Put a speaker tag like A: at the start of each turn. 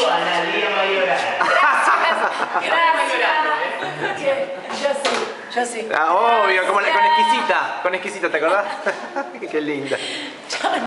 A: Analia Mayoral.
B: Gracias. Yo sí.
C: Ah, obvio, como con exquisita. Con exquisita, ¿te acordás? Qué linda.